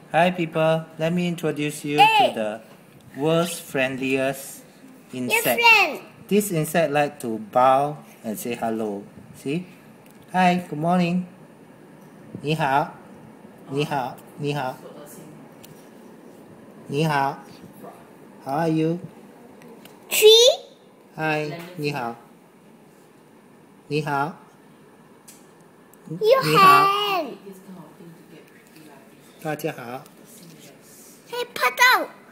Hi people, let me introduce you to the world's friendliest insect. This insect like to bow and say hello. See? Hi, good morning. 你好，你好，你好，你好。How are you? Tree. Hi, 你好，你好， You 你好， hand. 大家好。 Hey, put out.